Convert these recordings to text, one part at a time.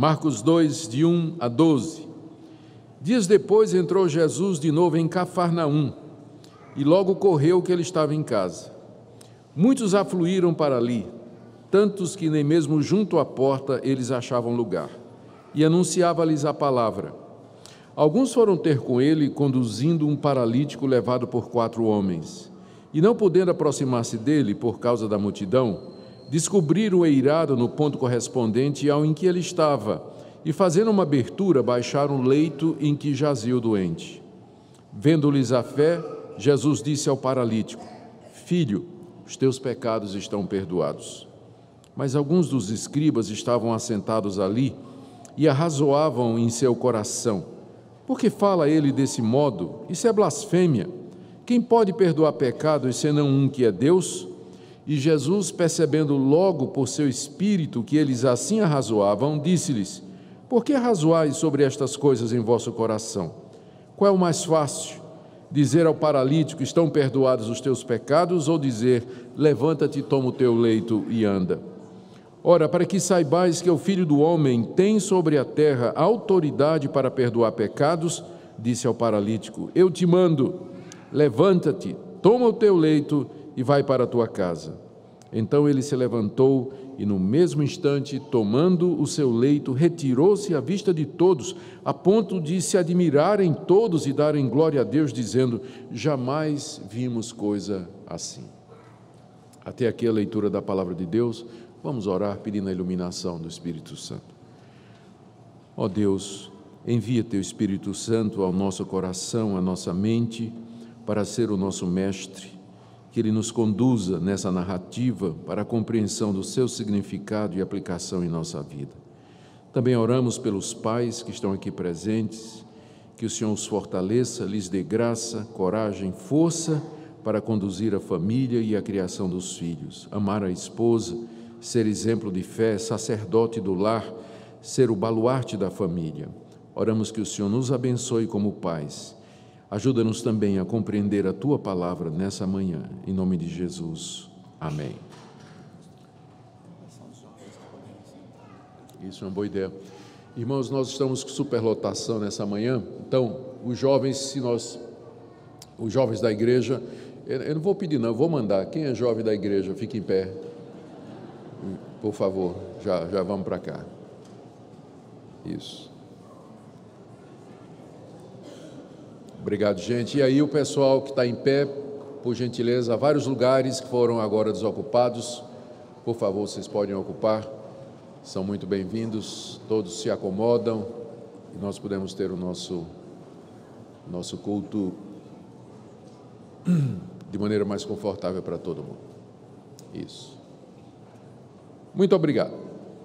Marcos 2, de 1 a 12. Dias depois entrou Jesus de novo em Cafarnaum, e logo correu que ele estava em casa. Muitos afluíram para ali, tantos que nem mesmo junto à porta eles achavam lugar, e anunciava-lhes a palavra. Alguns foram ter com ele, conduzindo um paralítico levado por 4 homens, e não podendo aproximar-se dele por causa da multidão, descobriram o eirado no ponto correspondente ao em que ele estava, e fazendo uma abertura, baixaram o leito em que jazia o doente. Vendo-lhes a fé, Jesus disse ao paralítico: Filho, os teus pecados estão perdoados. Mas alguns dos escribas estavam assentados ali e arrazoavam em seu coração: por que fala ele desse modo? Isso é blasfêmia. Quem pode perdoar pecados senão um que é Deus? E Jesus, percebendo logo por seu espírito que eles assim arrazoavam, disse-lhes: por que arrazoais sobre estas coisas em vosso coração? Qual é o mais fácil? Dizer ao paralítico: estão perdoados os teus pecados, ou dizer: levanta-te, toma o teu leito e anda? Ora, para que saibais que o Filho do Homem tem sobre a terra autoridade para perdoar pecados, disse ao paralítico: eu te mando, levanta-te, toma o teu leito e vai para a tua casa. Então ele se levantou e, no mesmo instante, tomando o seu leito, retirou-se à vista de todos, a ponto de se admirarem todos e darem glória a Deus, dizendo: jamais vimos coisa assim. Até aqui a leitura da palavra de Deus. Vamos orar pedindo a iluminação do Espírito Santo. Ó Deus, envia teu Espírito Santo ao nosso coração, à nossa mente, para ser o nosso mestre, que ele nos conduza nessa narrativa para a compreensão do seu significado e aplicação em nossa vida. Também oramos pelos pais que estão aqui presentes, que o Senhor os fortaleça, lhes dê graça, coragem, força para conduzir a família e a criação dos filhos, amar a esposa, ser exemplo de fé, sacerdote do lar, ser o baluarte da família. Oramos que o Senhor nos abençoe como pais. Ajuda-nos também a compreender a Tua palavra nessa manhã. Em nome de Jesus. Amém. Isso é uma boa ideia. Irmãos, nós estamos com superlotação nessa manhã. Então, os jovens da igreja, eu não vou pedir não, eu vou mandar. Quem é jovem da igreja, fique em pé. Por favor, já vamos para cá. Isso. Obrigado, gente. E aí o pessoal que está em pé, por gentileza, há vários lugares que foram agora desocupados. Por favor, vocês podem ocupar. São muito bem-vindos. Todos se acomodam e nós podemos ter o nosso culto de maneira mais confortável para todo mundo. Isso. Muito obrigado.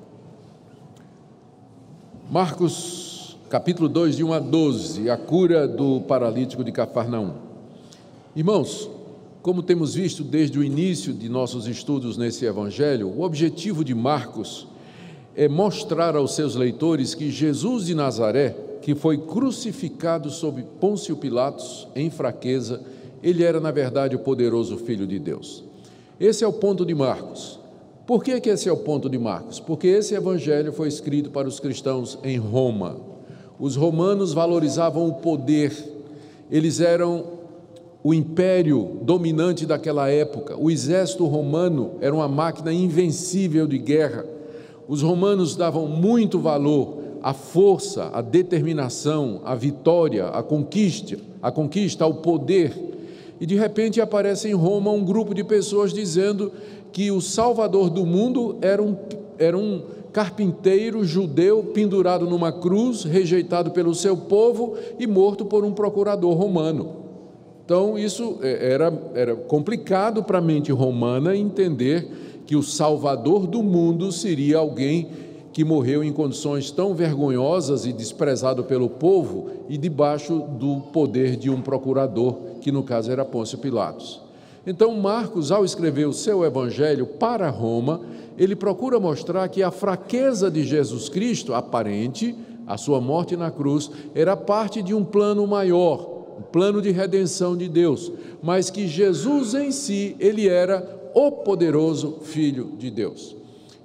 Marcos, capítulo 2, de 1 a 12, a cura do paralítico de Cafarnaum. Irmãos, como temos visto desde o início de nossos estudos nesse evangelho, o objetivo de Marcos é mostrar aos seus leitores que Jesus de Nazaré, que foi crucificado sob Pôncio Pilatos em fraqueza, ele era na verdade o poderoso Filho de Deus. Esse é o ponto de Marcos. Por que esse é o ponto de Marcos? Porque esse evangelho foi escrito para os cristãos em Roma. Os romanos valorizavam o poder, eles eram o império dominante daquela época. O exército romano era uma máquina invencível de guerra. Os romanos davam muito valor à força, à determinação, à vitória, à conquista, ao poder. E de repente aparece em Roma um grupo de pessoas dizendo que o Salvador do mundo era um carpinteiro judeu pendurado numa cruz, rejeitado pelo seu povo e morto por um procurador romano. Então isso era complicado para a mente romana entender que o Salvador do mundo seria alguém que morreu em condições tão vergonhosas e desprezado pelo povo e debaixo do poder de um procurador, que no caso era Pôncio Pilatos. Então Marcos, ao escrever o seu evangelho para Roma, ele procura mostrar que a fraqueza de Jesus Cristo, aparente, a sua morte na cruz, era parte de um plano maior, um plano de redenção de Deus, mas que Jesus em si, ele era o poderoso Filho de Deus.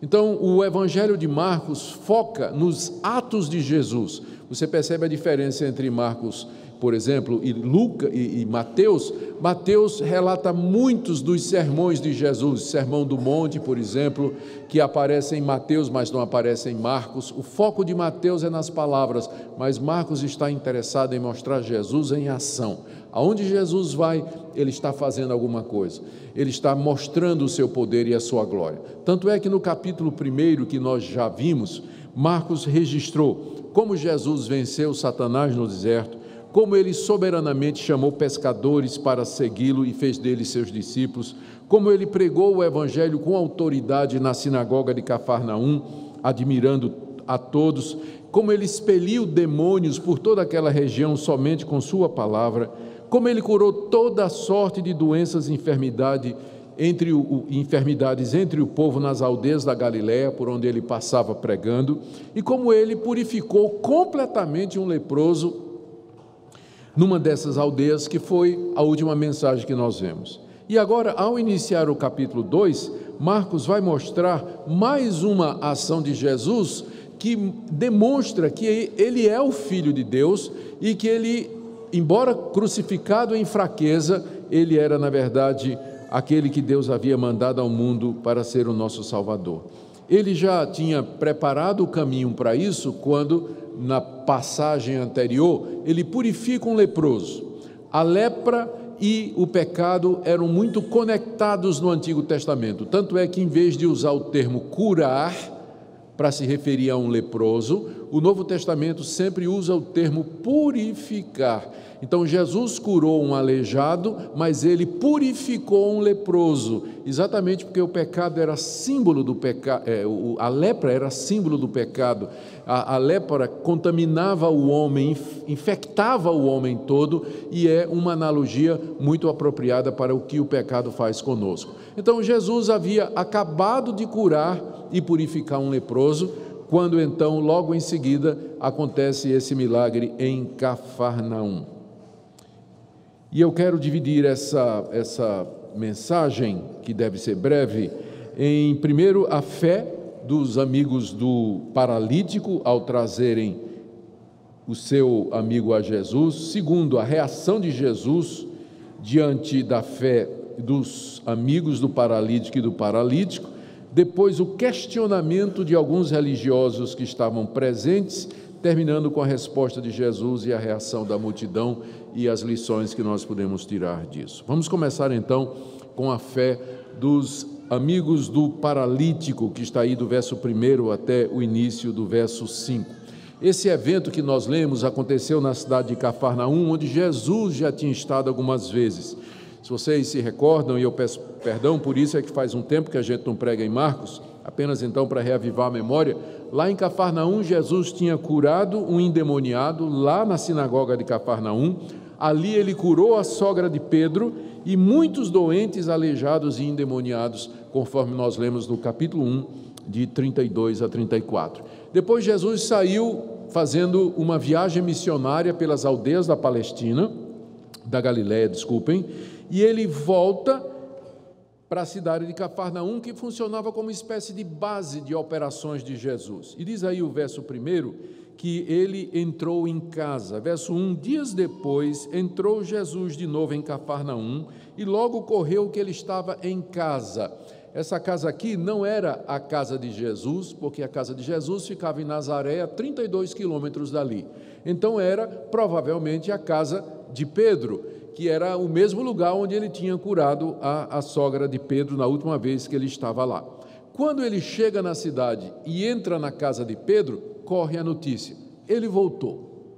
Então, o Evangelho de Marcos foca nos atos de Jesus. Você percebe a diferença entre Marcos, por exemplo, e Lucas e Mateus? Mateus relata muitos dos sermões de Jesus, Sermão do Monte, por exemplo, que aparece em Mateus, mas não aparece em Marcos. O foco de Mateus é nas palavras, mas Marcos está interessado em mostrar Jesus em ação. Aonde Jesus vai, ele está fazendo alguma coisa. Ele está mostrando o seu poder e a sua glória. Tanto é que no capítulo 1 que nós já vimos, Marcos registrou como Jesus venceu Satanás no deserto, como ele soberanamente chamou pescadores para segui-lo e fez deles seus discípulos, como ele pregou o evangelho com autoridade na sinagoga de Cafarnaum, admirando a todos, como ele expeliu demônios por toda aquela região somente com sua palavra, como ele curou toda a sorte de doenças e enfermidades entre o povo nas aldeias da Galiléia, por onde ele passava pregando, e como ele purificou completamente um leproso numa dessas aldeias, que foi a última mensagem que nós vemos. E agora, ao iniciar o capítulo 2, Marcos vai mostrar mais uma ação de Jesus que demonstra que ele é o Filho de Deus e que ele, embora crucificado em fraqueza, ele era, na verdade, aquele que Deus havia mandado ao mundo para ser o nosso Salvador. Ele já tinha preparado o caminho para isso quando, na passagem anterior, ele purifica um leproso. A lepra e o pecado eram muito conectados no Antigo Testamento, tanto é que, em vez de usar o termo curar para se referir a um leproso, o Novo Testamento sempre usa o termo purificar. Então, Jesus curou um aleijado, mas ele purificou um leproso, exatamente porque o pecado era símbolo do pecado, a lepra era símbolo do pecado. A lepra contaminava o homem, infectava o homem todo, e é uma analogia muito apropriada para o que o pecado faz conosco. Então, Jesus havia acabado de curar e purificar um leproso, quando então, logo em seguida, acontece esse milagre em Cafarnaum. E eu quero dividir essa mensagem, que deve ser breve, em primeiro a fé dos amigos do paralítico ao trazerem o seu amigo a Jesus. Segundo, a reação de Jesus diante da fé dos amigos do paralítico e do paralítico. Depois, o questionamento de alguns religiosos que estavam presentes, terminando com a resposta de Jesus e a reação da multidão e as lições que nós podemos tirar disso. Vamos começar então com a fé dos amigos do paralítico, que está aí do verso 1 até o início do verso 5. Esse evento que nós lemos aconteceu na cidade de Cafarnaum, onde Jesus já tinha estado algumas vezes. Se vocês se recordam, e eu peço perdão por isso, é que faz um tempo que a gente não prega em Marcos, apenas então para reavivar a memória, lá em Cafarnaum Jesus tinha curado um endemoniado, lá na sinagoga de Cafarnaum. Ali ele curou a sogra de Pedro e muitos doentes, aleijados e endemoniados, conforme nós lemos no capítulo 1, de 32 a 34. Depois Jesus saiu fazendo uma viagem missionária pelas aldeias da Galiléia, e ele volta para a cidade de Cafarnaum, que funcionava como espécie de base de operações de Jesus. E diz aí o verso 1 que ele entrou em casa. Verso 1, dias depois entrou Jesus de novo em Cafarnaum e logo correu que ele estava em casa. Essa casa aqui não era a casa de Jesus, porque a casa de Jesus ficava em Nazaré, a 32 quilômetros dali. Então era provavelmente a casa de Pedro, que era o mesmo lugar onde ele tinha curado a sogra de Pedro na última vez que ele estava lá. Quando ele chega na cidade e entra na casa de Pedro, corre a notícia: ele voltou.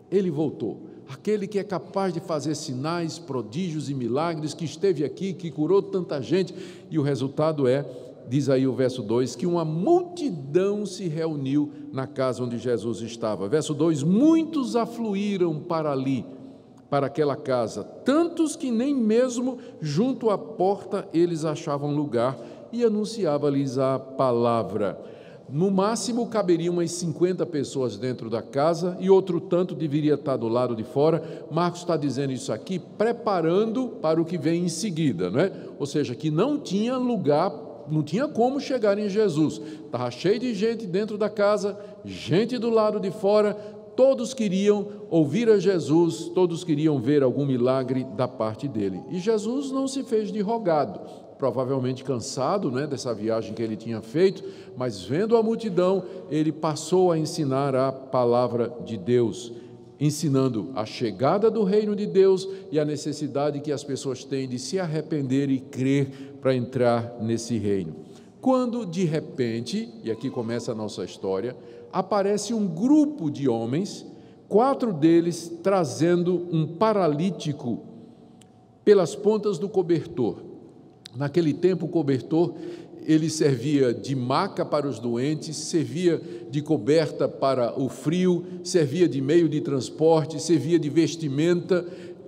Aquele que é capaz de fazer sinais, prodígios e milagres, que esteve aqui, que curou tanta gente. E o resultado é, diz aí o verso 2, que uma multidão se reuniu na casa onde Jesus estava. Verso 2, muitos afluíram para ali, para aquela casa, tantos que nem mesmo junto à porta eles achavam lugar, e anunciava-lhes a palavra. No máximo caberiam umas 50 pessoas dentro da casa, e outro tanto deveria estar do lado de fora. Marcos está dizendo isso aqui, preparando para o que vem em seguida, não é? Ou seja, que não tinha lugar não tinha como chegar em Jesus. Estava cheio de gente dentro da casa, gente do lado de fora, todos queriam ouvir a Jesus, todos queriam ver algum milagre da parte dele. E Jesus não se fez de rogado, provavelmente cansado, dessa viagem que ele tinha feito, mas vendo a multidão, ele passou a ensinar a palavra de Deus, ensinando a chegada do reino de Deus e a necessidade que as pessoas têm de se arrepender e crer para entrar nesse reino. Quando, de repente, e aqui começa a nossa história, aparece um grupo de homens, 4 deles trazendo um paralítico pelas pontas do cobertor. Naquele tempo, o cobertor, ele servia de maca para os doentes, servia de coberta para o frio, servia de meio de transporte, servia de vestimenta,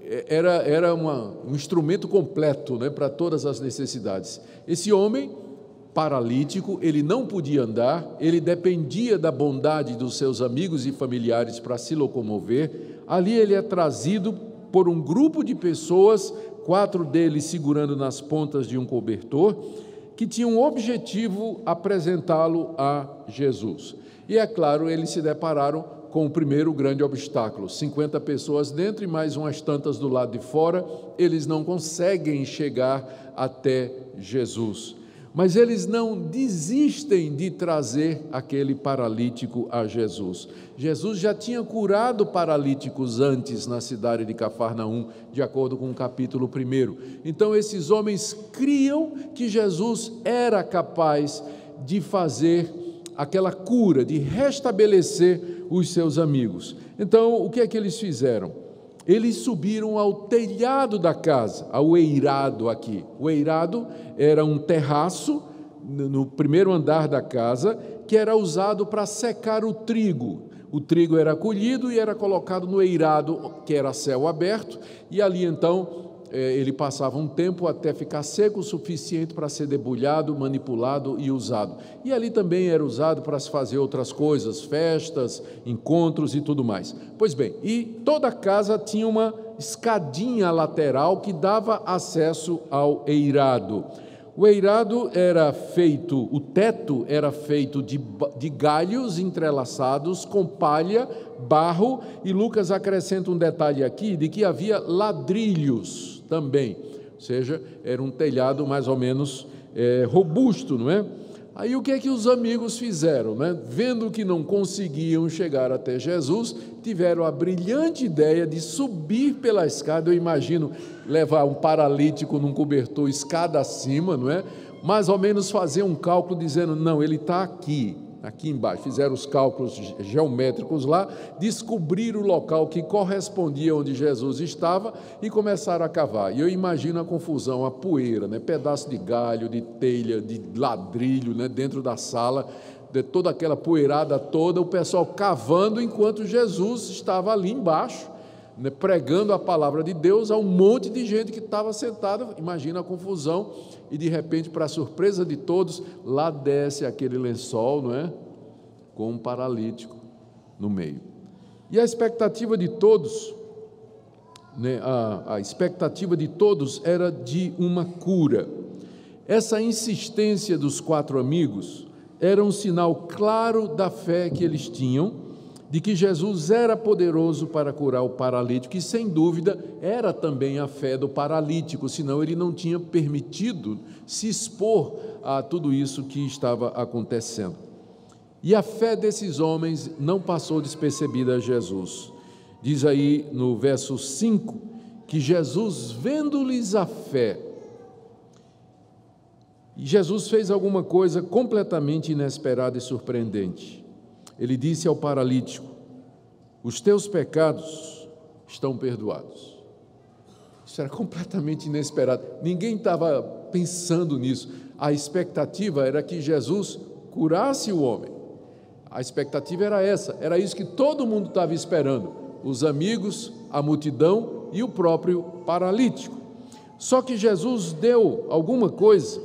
era um instrumento completo, para todas as necessidades. Esse homem paralítico, ele não podia andar, ele dependia da bondade dos seus amigos e familiares para se locomover. Ali ele é trazido por um grupo de pessoas, 4 deles segurando nas pontas de um cobertor, que tinham um objetivo, apresentá-lo a Jesus. E é claro, eles se depararam com o primeiro grande obstáculo, 50 pessoas dentro e mais umas tantas do lado de fora, eles não conseguem chegar até Jesus. Mas eles não desistem de trazer aquele paralítico a Jesus. Jesus já tinha curado paralíticos antes na cidade de Cafarnaum, de acordo com o capítulo 1. Então esses homens criam que Jesus era capaz de fazer aquela cura, de restabelecer os seus amigos. Então o que é que eles fizeram? Eles subiram ao telhado da casa, ao eirado aqui. O eirado era um terraço no primeiro andar da casa, que era usado para secar o trigo. O trigo era colhido e era colocado no eirado, que era céu aberto, e ali então ele passava um tempo até ficar seco o suficiente para ser debulhado, manipulado e usado. E ali também era usado para se fazer outras coisas, festas, encontros e tudo mais. Pois bem, e toda a casa tinha uma escadinha lateral que dava acesso ao eirado. O eirado era feito, o teto era feito de galhos entrelaçados com palha, barro, e Lucas acrescenta um detalhe aqui de que havia ladrilhos também, ou seja, era um telhado mais ou menos robusto, não é? Aí o que é que os amigos fizeram, Vendo que não conseguiam chegar até Jesus, tiveram a brilhante ideia de subir pela escada. Eu imagino levar um paralítico num cobertor escada acima, não é? Mais ou menos fazer um cálculo dizendo, não, ele está aqui embaixo. Fizeram os cálculos geométricos lá, descobriram o local que correspondia onde Jesus estava e começaram a cavar. E eu imagino a confusão, a poeira, pedaço de galho, de telha, de ladrilho, dentro da sala, de toda aquela poeirada toda, o pessoal cavando enquanto Jesus estava ali embaixo, pregando a palavra de Deus a um monte de gente que estava sentada. Imagina a confusão. E de repente, para a surpresa de todos, lá desce aquele lençol, com um paralítico no meio. E a expectativa de todos, a expectativa de todos era de uma cura. Essa insistência dos 4 amigos era um sinal claro da fé que eles tinham, de que Jesus era poderoso para curar o paralítico, e sem dúvida era também a fé do paralítico, senão ele não tinha permitido se expor a tudo isso que estava acontecendo. E a fé desses homens não passou despercebida a Jesus. Diz aí no verso 5, que Jesus, vendo-lhes a fé, Jesus fez alguma coisa completamente inesperada e surpreendente. Ele disse ao paralítico, os teus pecados estão perdoados. Isso era completamente inesperado. Ninguém estava pensando nisso. A expectativa era que Jesus curasse o homem. A expectativa era essa, era isso que todo mundo estava esperando. Os amigos, a multidão e o próprio paralítico. Só que Jesus deu alguma coisa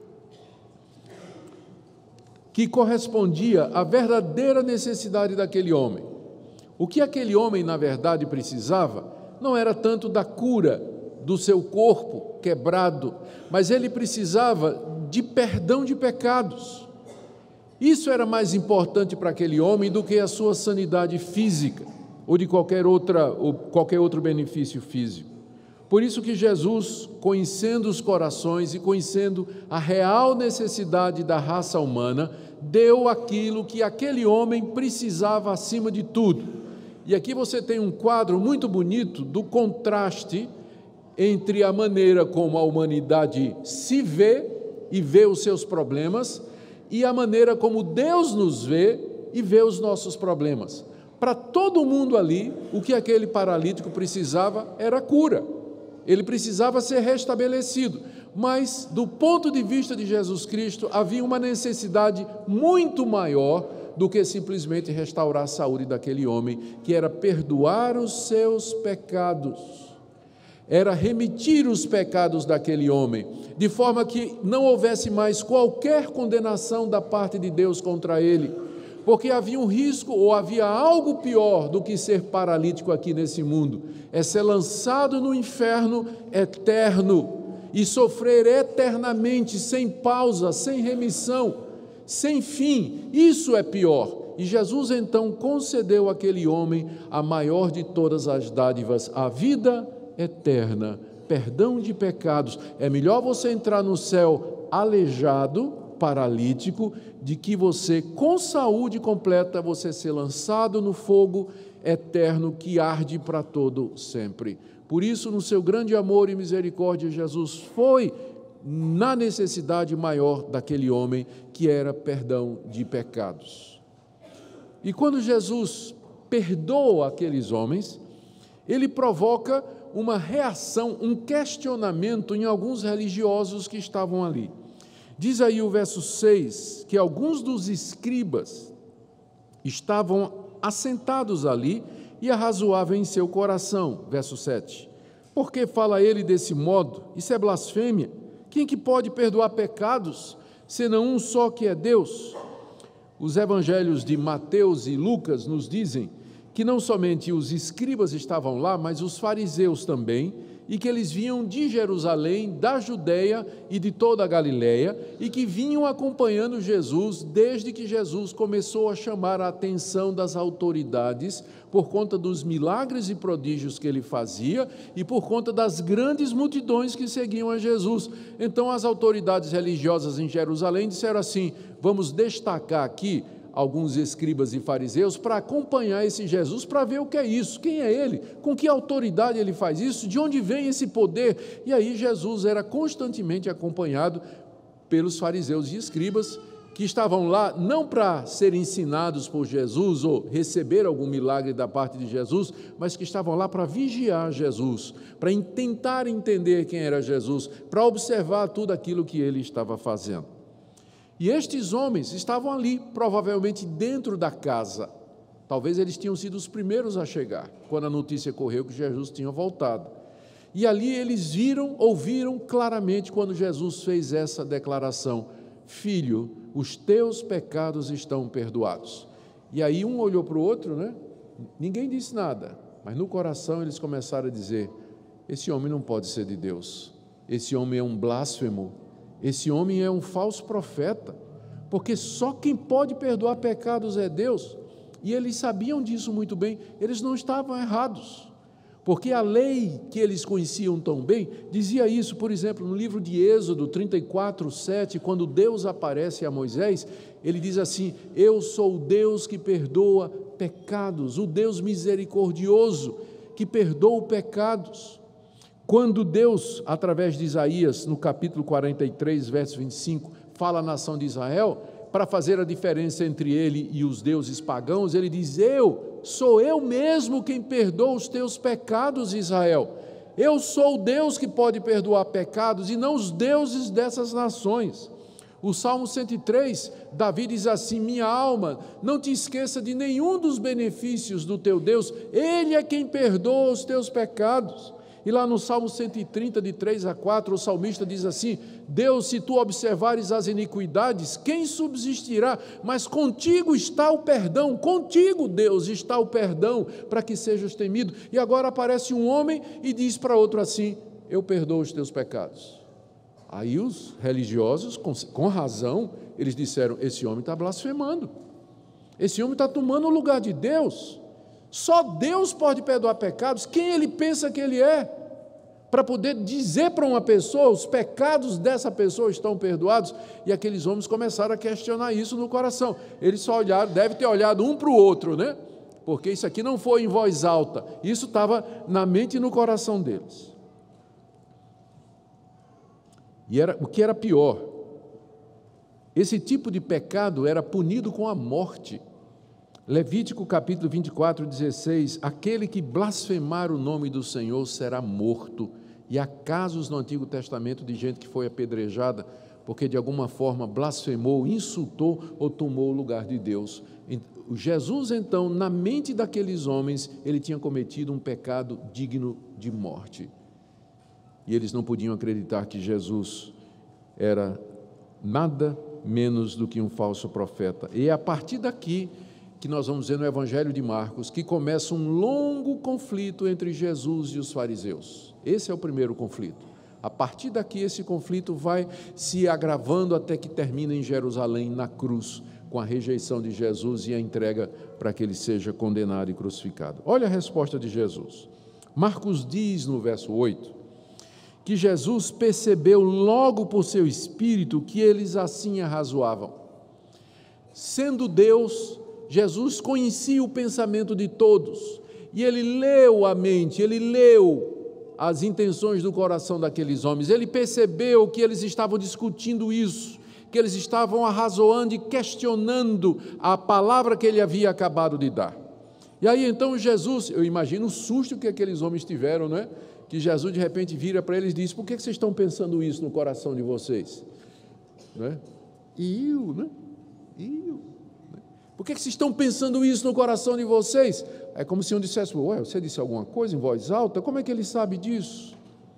que correspondia à verdadeira necessidade daquele homem. O que aquele homem, na verdade, precisava, não era tanto da cura do seu corpo quebrado, mas ele precisava de perdão de pecados. Isso era mais importante para aquele homem do que a sua sanidade física ou de qualquer outro benefício físico. Por isso que Jesus, conhecendo os corações e conhecendo a real necessidade da raça humana, deu aquilo que aquele homem precisava acima de tudo. E aqui você tem um quadro muito bonito do contraste entre a maneira como a humanidade se vê e vê os seus problemas e a maneira como Deus nos vê e vê os nossos problemas. Para todo mundo ali, o que aquele paralítico precisava era cura. Ele precisava ser restabelecido, mas do ponto de vista de Jesus Cristo, havia uma necessidade muito maior do que simplesmente restaurar a saúde daquele homem, que era perdoar os seus pecados, era remitir os pecados daquele homem, de forma que não houvesse mais qualquer condenação da parte de Deus contra ele, porque havia um risco, ou havia algo pior do que ser paralítico aqui nesse mundo, é ser lançado no inferno eterno e sofrer eternamente, sem pausa, sem remissão, sem fim. Isso é pior. E Jesus então concedeu àquele homem a maior de todas as dádivas, a vida eterna, perdão de pecados. É melhor você entrar no céu aleijado, paralítico, de que você, com saúde completa, você ser lançado no fogo eterno que arde para todo sempre. Por isso, no seu grande amor e misericórdia, Jesus foi na necessidade maior daquele homem, que era perdão de pecados. E quando Jesus perdoa aqueles homens, ele provoca uma reação, um questionamento em alguns religiosos que estavam ali. Diz aí o verso 6, que alguns dos escribas estavam assentados ali e arrazoavam em seu coração. Verso 7. Por que fala ele desse modo? Isso é blasfêmia. Quem que pode perdoar pecados, senão um só que é Deus? Os evangelhos de Mateus e Lucas nos dizem que não somente os escribas estavam lá, mas os fariseus também, e que eles vinham de Jerusalém, da Judeia e de toda a Galileia, e que vinham acompanhando Jesus desde que Jesus começou a chamar a atenção das autoridades por conta dos milagres e prodígios que ele fazia e por conta das grandes multidões que seguiam a Jesus. Então as autoridades religiosas em Jerusalém disseram assim: vamos destacar aqui alguns escribas e fariseus para acompanhar esse Jesus, para ver o que é isso, quem é ele, com que autoridade ele faz isso, de onde vem esse poder. E aí Jesus era constantemente acompanhado pelos fariseus e escribas, que estavam lá não para serem ensinados por Jesus ou receber algum milagre da parte de Jesus, mas que estavam lá para vigiar Jesus, para tentar entender quem era Jesus, para observar tudo aquilo que ele estava fazendo. E estes homens estavam ali, provavelmente dentro da casa. Talvez eles tinham sido os primeiros a chegar, quando a notícia correu que Jesus tinha voltado. E ali eles ouviram claramente quando Jesus fez essa declaração: Filho, os teus pecados estão perdoados. E aí um olhou para o outro, né? Ninguém disse nada, mas no coração eles começaram a dizer: esse homem não pode ser de Deus, esse homem é um blasfemo, esse homem é um falso profeta, porque só quem pode perdoar pecados é Deus. E eles sabiam disso muito bem, eles não estavam errados, porque a lei que eles conheciam tão bem dizia isso. Por exemplo, no livro de Êxodo 34, 7, quando Deus aparece a Moisés, ele diz assim: eu sou o Deus que perdoa pecados, o Deus misericordioso que perdoa pecados. Quando Deus, através de Isaías, no capítulo 43, verso 25, fala à nação de Israel, para fazer a diferença entre ele e os deuses pagãos, ele diz: sou eu mesmo quem perdoa os teus pecados, Israel. Eu sou o Deus que pode perdoar pecados e não os deuses dessas nações. O Salmo 103, Davi diz assim: minha alma, não te esqueça de nenhum dos benefícios do teu Deus, ele é quem perdoa os teus pecados. E lá no Salmo 130, de 3 a 4, o salmista diz assim: Deus, se tu observares as iniquidades, quem subsistirá? Mas contigo está o perdão, contigo, Deus, está o perdão, para que sejas temido. E agora aparece um homem e diz para outro assim: eu perdoo os teus pecados. Aí os religiosos, com razão, eles disseram: esse homem está blasfemando, esse homem está tomando o lugar de Deus, só Deus pode perdoar pecados, quem ele pensa que ele é? Para poder dizer para uma pessoa, os pecados dessa pessoa estão perdoados. E aqueles homens começaram a questionar isso no coração. Eles só olharam, deve ter olhado um para o outro, né? Porque isso aqui não foi em voz alta, isso estava na mente e no coração deles. E o que era pior, esse tipo de pecado era punido com a morte. Levítico capítulo 24, 16, aquele que blasfemar o nome do Senhor será morto. E há casos no Antigo Testamento de gente que foi apedrejada porque de alguma forma blasfemou, insultou ou tomou o lugar de Deus. Jesus, então, na mente daqueles homens, ele tinha cometido um pecado digno de morte. E eles não podiam acreditar que Jesus era nada menos do que um falso profeta. E é a partir daqui que nós vamos ver no Evangelho de Marcos, que começa um longo conflito entre Jesus e os fariseus. Esse é o primeiro conflito. A partir daqui, esse conflito vai se agravando até que termina em Jerusalém, na cruz, com a rejeição de Jesus e a entrega para que ele seja condenado e crucificado. Olha a resposta de Jesus. Marcos diz no verso 8, que Jesus percebeu logo por seu espírito que eles assim arrazoavam. Sendo Deus, Jesus conhecia o pensamento de todos, e ele leu a mente, ele leu as intenções do coração daqueles homens, ele percebeu que eles estavam discutindo isso, que eles estavam arrazoando e questionando a palavra que ele havia acabado de dar. E aí então Jesus, eu imagino o susto que aqueles homens tiveram, não é? Que Jesus de repente vira para eles e diz: por que vocês estão pensando isso no coração de vocês? Não é? Por que vocês estão pensando isso no coração de vocês? É como se um dissesse: ué, você disse alguma coisa em voz alta? Como é que ele sabe disso?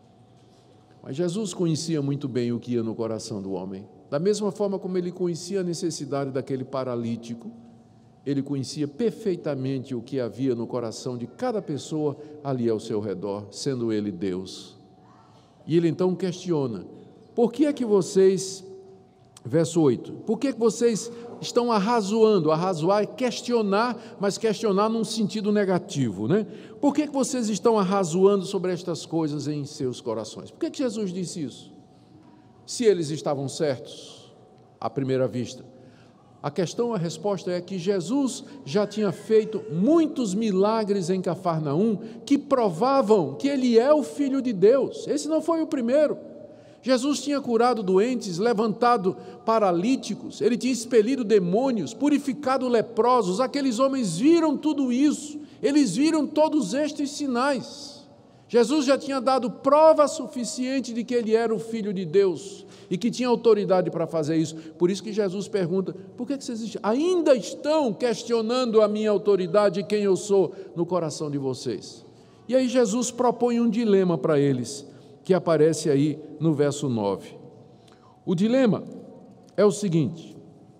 Mas Jesus conhecia muito bem o que ia no coração do homem. Da mesma forma como ele conhecia a necessidade daquele paralítico, ele conhecia perfeitamente o que havia no coração de cada pessoa ali ao seu redor, sendo ele Deus. E ele então questiona: por que é que vocês, verso 8, por que é que vocês estão arrazoando? Arrazoar é questionar, mas questionar num sentido negativo, né? Por que é que vocês estão arrazoando sobre estas coisas em seus corações? Por que é que Jesus disse isso? Se eles estavam certos, à primeira vista. A questão, a resposta é que Jesus já tinha feito muitos milagres em Cafarnaum que provavam que ele é o Filho de Deus. Esse não foi o primeiro. Jesus tinha curado doentes, levantado paralíticos, ele tinha expelido demônios, purificado leprosos. Aqueles homens viram tudo isso, eles viram todos estes sinais. Jesus já tinha dado prova suficiente de que ele era o Filho de Deus e que tinha autoridade para fazer isso. Por isso que Jesus pergunta: por que vocês ainda estão questionando a minha autoridade e quem eu sou no coração de vocês? E aí Jesus propõe um dilema para eles, que aparece aí no verso 9. O dilema é o seguinte: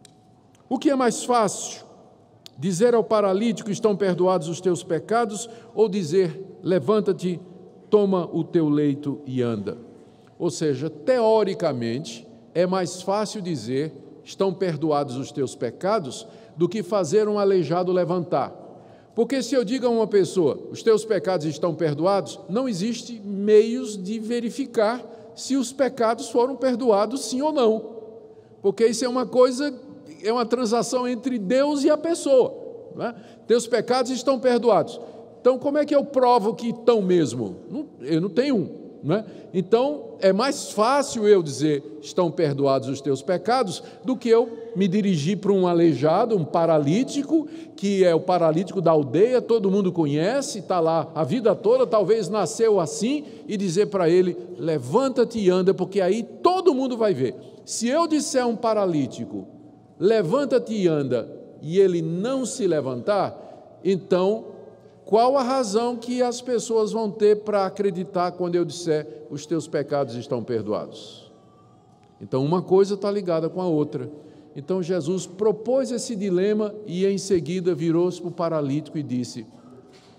o que é mais fácil, dizer ao paralítico: estão perdoados os teus pecados, ou dizer: levanta-te, toma o teu leito e anda? Ou seja, teoricamente, é mais fácil dizer: estão perdoados os teus pecados, do que fazer um aleijado levantar. Porque se eu digo a uma pessoa: os teus pecados estão perdoados, não existe meios de verificar se os pecados foram perdoados sim ou não. Porque isso é uma coisa, é uma transação entre Deus e a pessoa, não é? Teus pecados estão perdoados. Então, como é que eu provo que estão mesmo? Eu não tenho um, não é? Então, é mais fácil eu dizer: estão perdoados os teus pecados, do que eu me dirigir para um aleijado, um paralítico, que é o paralítico da aldeia, todo mundo conhece, está lá a vida toda, talvez nasceu assim, e dizer para ele: levanta-te e anda, porque aí todo mundo vai ver. Se eu disser a um paralítico: levanta-te e anda, e ele não se levantar, então qual a razão que as pessoas vão ter para acreditar quando eu disser: os teus pecados estão perdoados? Então, uma coisa está ligada com a outra. Então, Jesus propôs esse dilema e, em seguida, virou-se para o paralítico e disse: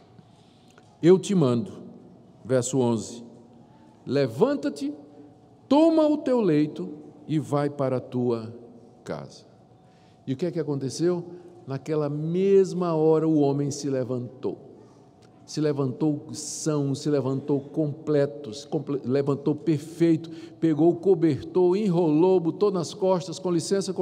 eu te mando, verso 11, levanta-te, toma o teu leito e vai para a tua casa. E o que é que aconteceu? Naquela mesma hora o homem se levantou são, se levantou completo, levantou perfeito, pegou o cobertor, enrolou, botou nas costas, com licença,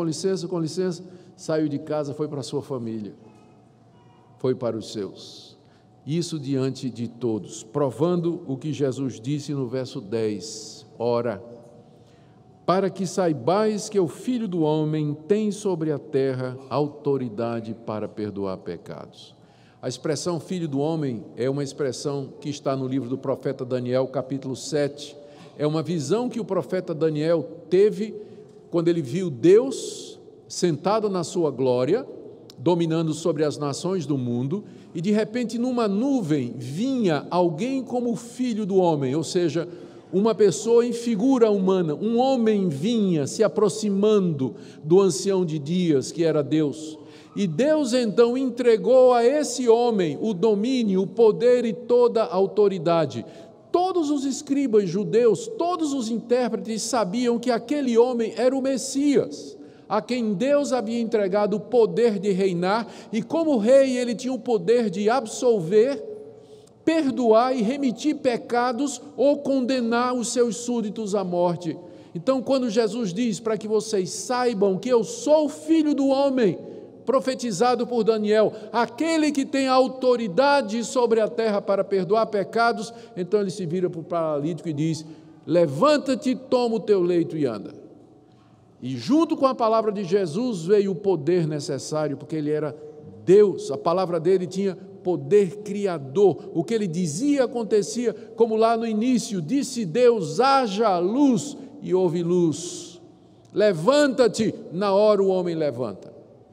saiu de casa, foi para a sua família, foi para os seus. Isso diante de todos, provando o que Jesus disse no verso 10, ora, para que saibais que o Filho do Homem tem sobre a terra autoridade para perdoar pecados. A expressão Filho do Homem é uma expressão que está no livro do profeta Daniel, capítulo 7. É uma visão que o profeta Daniel teve quando ele viu Deus sentado na sua glória, dominando sobre as nações do mundo, e de repente numa nuvem vinha alguém como o Filho do Homem, ou seja, uma pessoa em figura humana, um homem vinha se aproximando do ancião de dias, que era Deus. E Deus então entregou a esse homem o domínio, o poder e toda a autoridade. Todos os escribas judeus, todos os intérpretes sabiam que aquele homem era o Messias, a quem Deus havia entregado o poder de reinar, e como rei ele tinha o poder de absolver, perdoar e remitir pecados ou condenar os seus súditos à morte. Então, quando Jesus diz para que vocês saibam que eu sou o Filho do Homem, profetizado por Daniel, aquele que tem autoridade sobre a terra para perdoar pecados, então ele se vira para o paralítico e diz, levanta-te, toma o teu leito e anda. E junto com a palavra de Jesus veio o poder necessário, porque ele era Deus, a palavra dele tinha poder criador, o que ele dizia acontecia, como lá no início, disse Deus, haja luz, e houve luz. Levanta-te, na hora o homem levanta.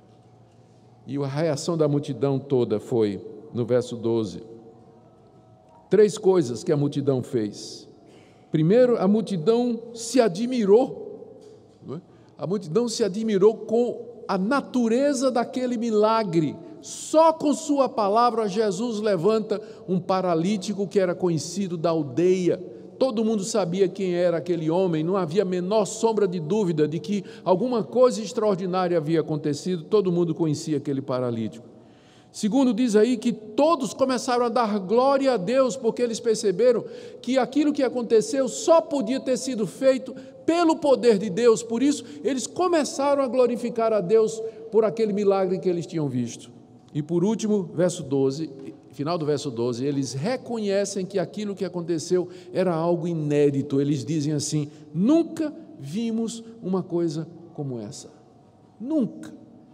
E a reação da multidão toda foi, no verso 12, 3 coisas que a multidão fez. Primeiro, a multidão se admirou, a multidão se admirou com a natureza daquele milagre. Só com sua palavra Jesus levanta um paralítico que era conhecido da aldeia. Todo mundo sabia quem era aquele homem, não havia a menor sombra de dúvida de que alguma coisa extraordinária havia acontecido, todo mundo conhecia aquele paralítico. Segundo, diz aí que todos começaram a dar glória a Deus, porque eles perceberam que aquilo que aconteceu só podia ter sido feito pelo poder de Deus, por isso eles começaram a glorificar a Deus por aquele milagre que eles tinham visto. E por último, verso 12, final do verso 12, eles reconhecem que aquilo que aconteceu era algo inédito. Eles dizem assim, nunca vimos uma coisa como essa. Nunca.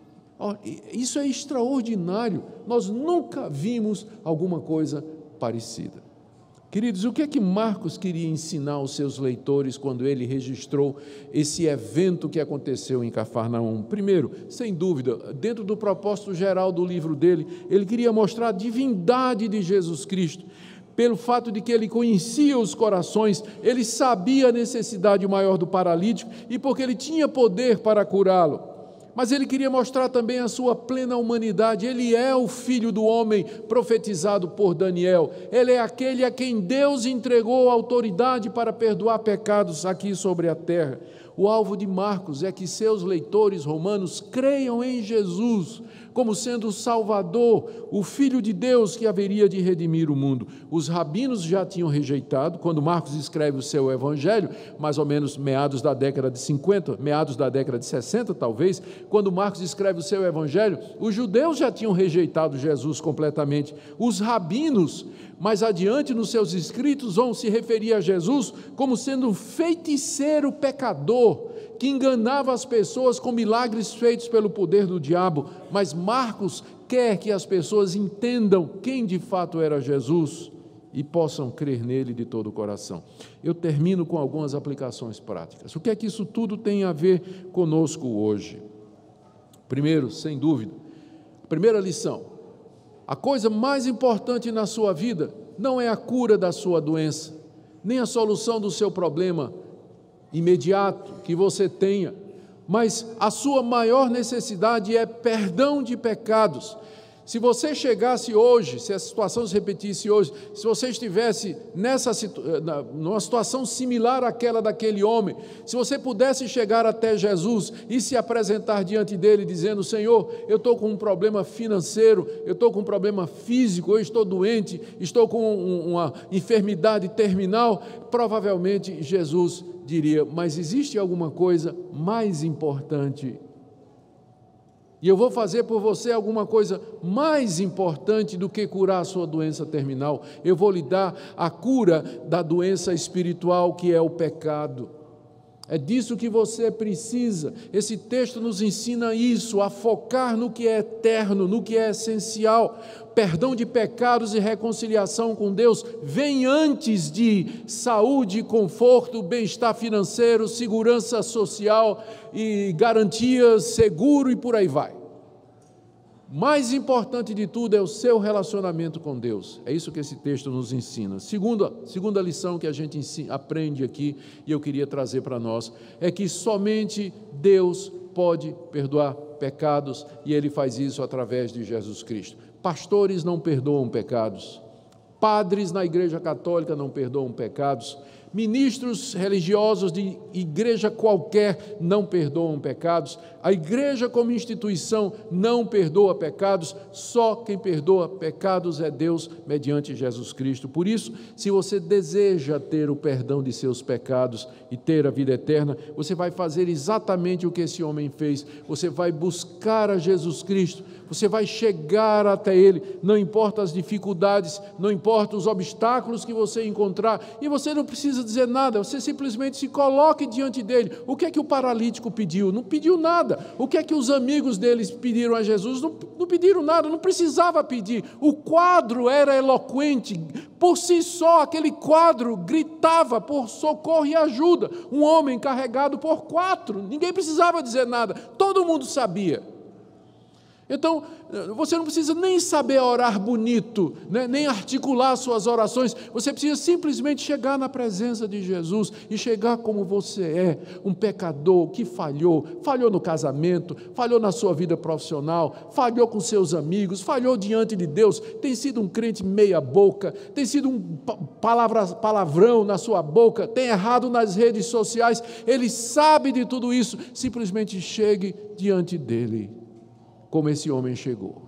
Isso é extraordinário. Nós nunca vimos alguma coisa parecida. Queridos, o que é que Marcos queria ensinar aos seus leitores quando ele registrou esse evento que aconteceu em Cafarnaum? Primeiro, sem dúvida, dentro do propósito geral do livro dele, ele queria mostrar a divindade de Jesus Cristo. Pelo fato de que ele conhecia os corações, ele sabia a necessidade maior do paralítico e porque ele tinha poder para curá-lo. Mas ele queria mostrar também a sua plena humanidade. Ele é o Filho do Homem profetizado por Daniel. Ele é aquele a quem Deus entregou a autoridade para perdoar pecados aqui sobre a terra. O alvo de Marcos é que seus leitores romanos creiam em Jesus como sendo o Salvador, o Filho de Deus que haveria de redimir o mundo. Os rabinos já tinham rejeitado, quando Marcos escreve o seu evangelho, mais ou menos meados da década de 50, meados da década de 60 talvez, quando Marcos escreve o seu evangelho, os judeus já tinham rejeitado Jesus completamente. Os rabinos, mais adiante nos seus escritos, vão se referir a Jesus como sendo um feiticeiro pecador, que enganava as pessoas com milagres feitos pelo poder do diabo. Mas Marcos quer que as pessoas entendam quem de fato era Jesus e possam crer nele de todo o coração. Eu termino com algumas aplicações práticas. O que é que isso tudo tem a ver conosco hoje? Primeiro, sem dúvida, primeira lição: a coisa mais importante na sua vida não é a cura da sua doença, nem a solução do seu problema imediato que você tenha, mas a sua maior necessidade é perdão de pecados. Se você chegasse hoje, se a situação se repetisse hoje, se você estivesse numa situação similar àquela daquele homem, se você pudesse chegar até Jesus e se apresentar diante dele dizendo: Senhor, eu estou com um problema financeiro, eu estou com um problema físico, eu estou doente, estou com uma enfermidade terminal, provavelmente Jesus diria: mas existe alguma coisa mais importante? E eu vou fazer por você alguma coisa mais importante do que curar a sua doença terminal. Eu vou lhe dar a cura da doença espiritual, que é o pecado. É disso que você precisa. Esse texto nos ensina isso, a focar no que é eterno, no que é essencial. Perdão de pecados e reconciliação com Deus vem antes de saúde, conforto, bem-estar financeiro, segurança social e garantias, seguro e por aí vai. Mais importante de tudo é o seu relacionamento com Deus. É isso que esse texto nos ensina. Segunda lição que a gente aprende aqui, e eu queria trazer para nós, é que somente Deus pode perdoar pecados, e Ele faz isso através de Jesus Cristo. Pastores não perdoam pecados, padres na Igreja Católica não perdoam pecados, ministros religiosos de igreja qualquer não perdoam pecados, a igreja como instituição não perdoa pecados, só quem perdoa pecados é Deus mediante Jesus Cristo. Por isso, se você deseja ter o perdão de seus pecados e ter a vida eterna, você vai fazer exatamente o que esse homem fez, você vai buscar a Jesus Cristo, você vai chegar até Ele, não importa as dificuldades, não importa os obstáculos que você encontrar, e você não precisa dizer nada, você simplesmente se coloque diante dele. O que é que o paralítico pediu? Não pediu nada. O que é que os amigos deles pediram a Jesus? Não pediram nada, não precisava pedir. O quadro era eloquente, por si só aquele quadro gritava por socorro e ajuda. Um homem carregado por 4, ninguém precisava dizer nada, todo mundo sabia. Então, você não precisa nem saber orar bonito, né? Nem articular suas orações, você precisa simplesmente chegar na presença de Jesus e chegar como você é, um pecador que falhou no casamento, falhou na sua vida profissional, falhou com seus amigos, falhou diante de Deus, tem sido um crente meia boca, tem sido um palavrão na sua boca, tem errado nas redes sociais, Ele sabe de tudo isso, simplesmente chegue diante dEle, como esse homem chegou,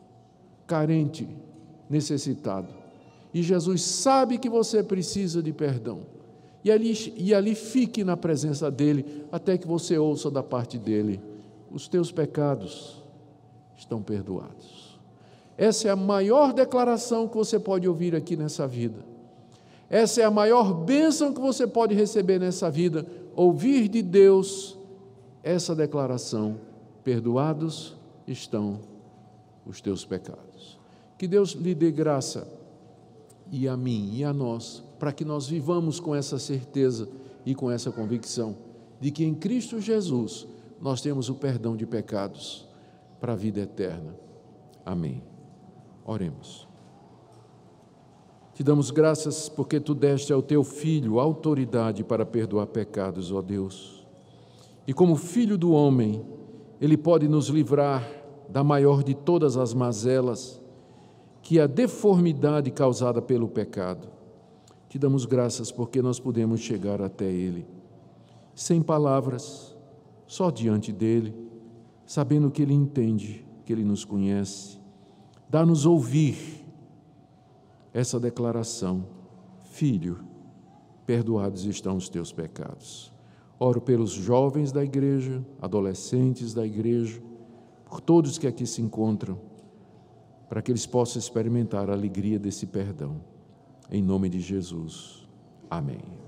carente, necessitado, e Jesus sabe que você precisa de perdão, e ali fique na presença dEle, até que você ouça da parte dEle: os teus pecados estão perdoados. Essa é a maior declaração que você pode ouvir aqui nessa vida, essa é a maior bênção que você pode receber nessa vida, ouvir de Deus essa declaração: perdoados estão os teus pecados. Que Deus lhe dê graça, e a mim e a nós, para que nós vivamos com essa certeza e com essa convicção de que em Cristo Jesus nós temos o perdão de pecados para a vida eterna. Amém. Oremos. Te damos graças porque Tu deste ao Teu Filho autoridade para perdoar pecados, ó Deus. E como Filho do homem, Ele pode nos livrar da maior de todas as mazelas, que é a deformidade causada pelo pecado. Te damos graças porque nós podemos chegar até Ele, sem palavras, só diante dEle, sabendo que Ele entende, que Ele nos conhece. Dá-nos ouvir essa declaração: Filho, perdoados estão os teus pecados. Oro pelos jovens da igreja, adolescentes da igreja, por todos que aqui se encontram, para que eles possam experimentar a alegria desse perdão. Em nome de Jesus. Amém.